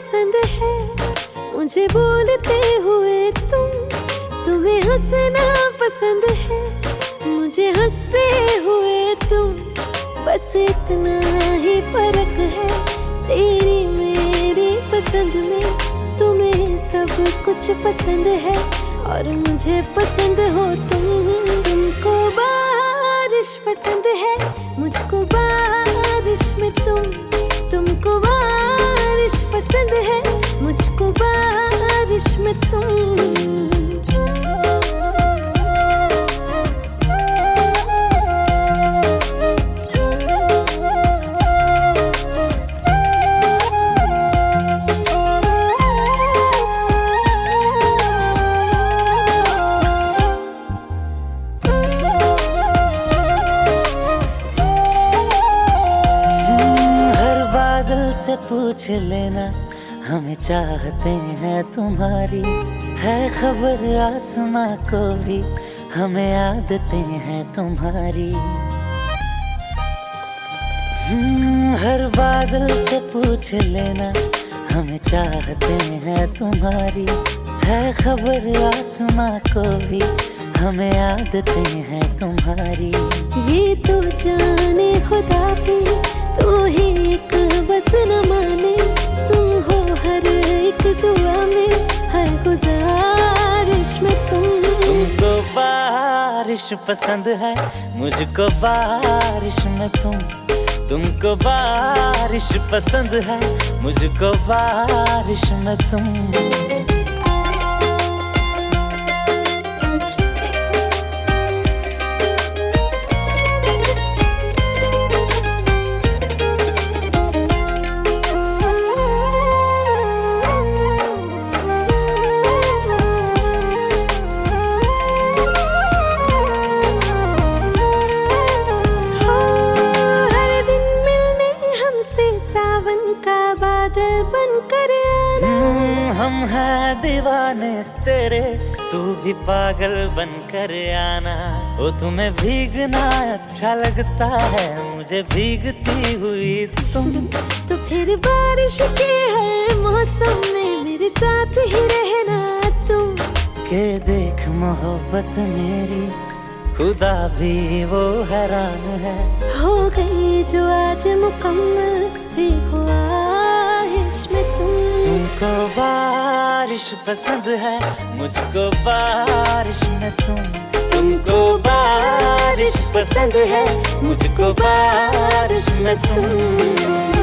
पसंद है मुझे बोलते हुए तुम्हें हंसना पसंद है मुझे हंसते हुए तुम। बस इतना ही फर्क है तेरी मेरी पसंद में। तुम्हें सब कुछ पसंद है और मुझे पसंद हो तुम। तुमको बारिश पसंद है मुझको बारिश में तुमको बारिश पसंद है मुझको बारिश में तुम। से पूछ लेना हमें चाहते हैं तुम्हारी है खबर आसमां को भी हमें आदतें हैं तुम्हारी। हर बादल से पूछ लेना हमें चाहते हैं तुम्हारी है खबर आसमां को भी हमें आदतें हैं तुम्हारी। ये तो जाने खुदा भी तू ही एक बस न माने तुम हो हर एक दुआ में हर गुजारिश में तुमको बारिश पसंद है मुझको बारिश में तुमको बारिश पसंद है मुझको बारिश में तुम। बनकर आना हम हैं दीवाने तेरे तू भी पागल बनकर आना। ओ तुम्हें भीगना अच्छा लगता है मुझे भीगती हुई तुम। तो फिर बारिश के हर मौसम में मेरे साथ ही रहना तुम। के देख मोहब्बत मेरी खुदा भी वो हैरान है हो गई जो आज मुकम्मल देखो तुमको बारिश पसंद है मुझको बारिश में तुमको बारिश पसंद है मुझको बारिश में तुम।